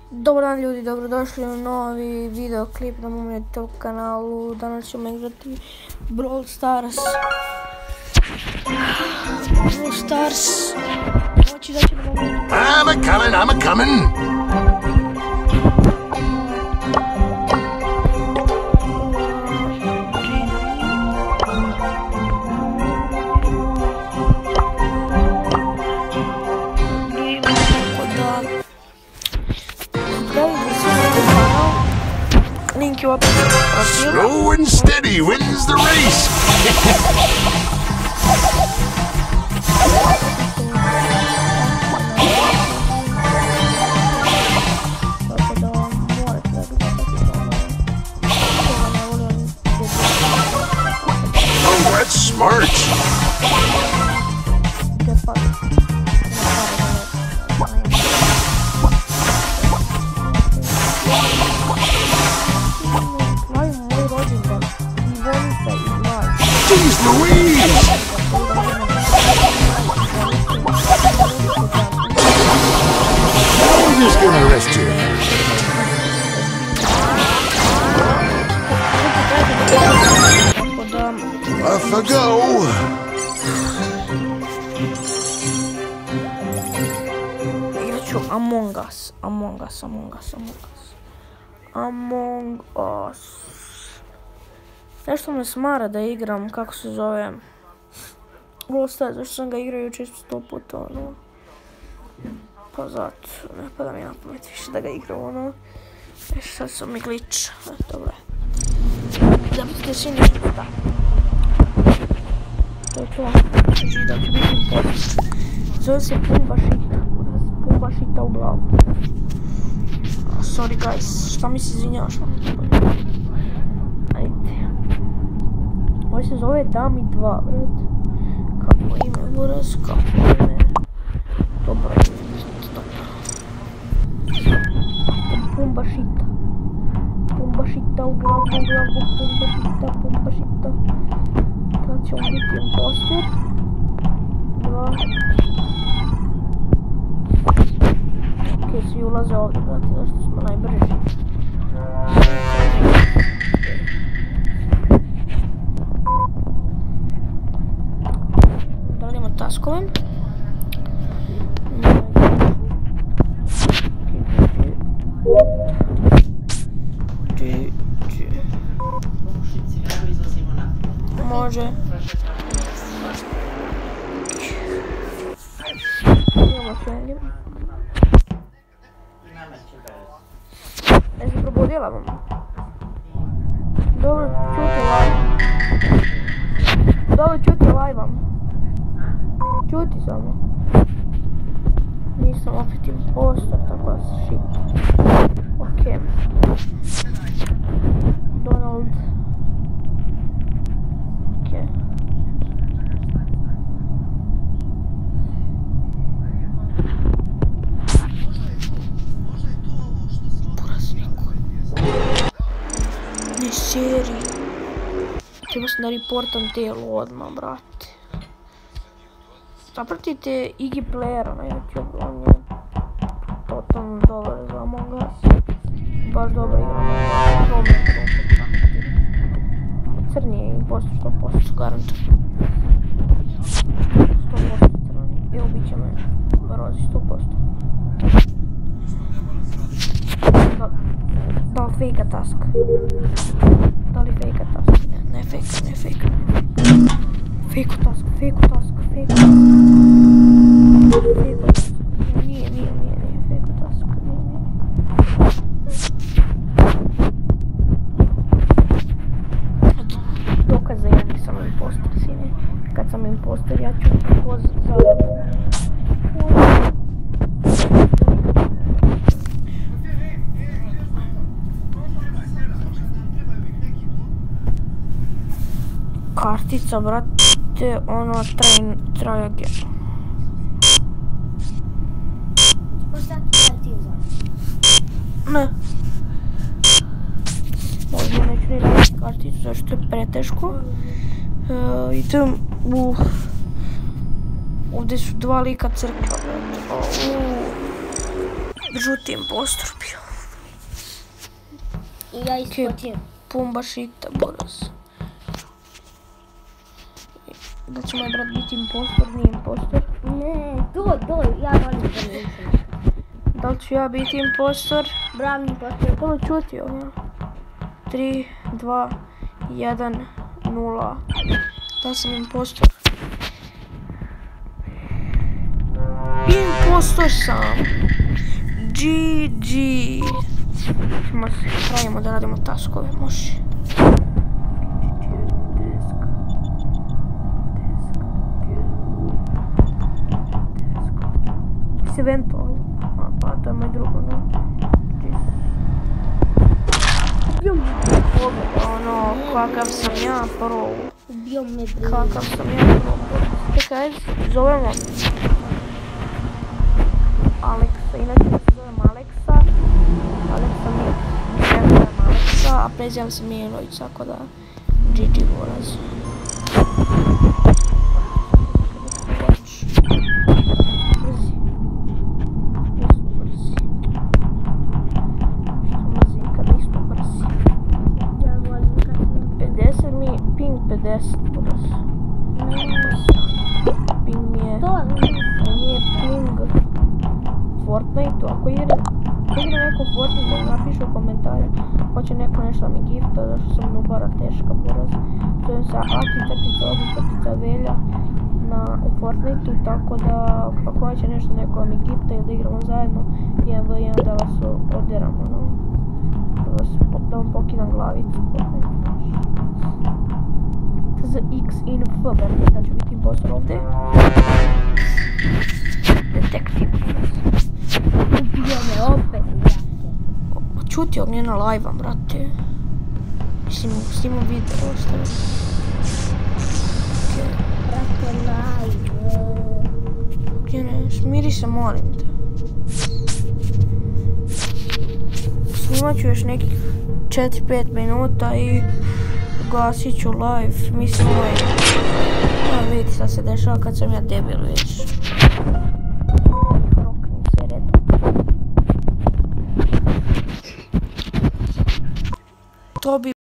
Dobar dan ljudi, dobrodošli u novi videoklip na mom YouTube kanalu. Danas ćemo igrati Brawl Stars. Znači da ćemo... I'm a comin'. Link je u opisu profila. Slow and steady wins the race. Oh, that's smart. Jeez Louise! I'm just gonna arrest you. Off I go. Igrat ću Among Us. Nešto me smara da igram, kako se zove, Brawl Stars, zašto sam ga igrao jučer 100 puta, ono. Pa zato, ne pada mi na pamet više da ga igram, ono. Sad sam mi glitch, dobro je. Zapustite svi ništa, da. To je to, znači da ću biti post. Zove se Pumba šita u glavu. Sorry guys, šta mi se izvinjavaš? Ajde. Ovo se zove Dami 2, bret. Kako ime, buraz, kako ime. Dobro ime, dobro. Pumba šita u glavu, Pumba šita. Tad ćemo biti imposter. 2. Ok, svi ulaze ovdje, brate, zašto smo najbrži. Radimo taskove. Može. Imamo sve. Ne se probudila vam. Dobro, čuti live. Dobro, čuti live vam. Čuti samo. Nisam opet impostor, tako da se shit. Ok. Donald. Ok. Ne seri. Treba sam da reportam telo odmah, brate. Zapratite Iggy Playera na YouTube, on je totalno dobar za Among Us. Baš dobro igra Among Us. Crni je impostor 100%, garantujem. 100% crni. I ubit će me Rozi 100%. Da li fejka task? Ne fejka. Fejko task. Nije fejko task. Dokaz da ja nisam imposter, sine. Kad sam imposter, ja ću poz zavrati. Kartica, brate, ono, try again. Ne. Ovdje neću ni raditi karticu, zašto je preteško. Idem u... Ovdje su dva lika crkva, brate. Žuti impostor bio. I ja ispod Pumba šita, buraz. Da će moj brat biti impostor, nije impostor. Ne, to, ja volim da nisam. Da li ću ja biti impostor? Bravo impostor. To me čutio, ja. 3, 2, 1, 0. Da sam impostor. Impostor sam. GG. Pravimo da radimo taskove, može. Si eventualno. Pa to je moj drugo, no. Ono, kakav sam ja pro. Ubio me bre. Kakav sam ja pro. Čekaj, zovemo Aleksa, inače se zovem Aleksa. Aleksa mi je Aleksa, a prezivam se Milović, tako da GG voraz. Ping mi je... Nije ping Fortnite, ako igra neko Fortnite da mi napiše u komentare. Hoće neko nešto da mi gifta, zašto sam nubara teška buraz. Zovem se Aki_Velja u Fortniteu, tako da ako hoće nešto neko da mi gifta ili da igramo zajedno 1v1 da vas oderamo, no. Da vam pokidam glavicu. TZX info, da ću biti impostor ovdje. Detektiv. Ubio me opet, brate. Čuti od nje na live-a, brate. Mislim, snimam video, ostaje. Brate, live. Gdje ne, smiri se, molim te. Snimat ću još nekih 4-5 minuta i gasit ću live, mislim ovaj... Ja vidite šta se dešava kad sam ja debil već. Rokni se redu. To bi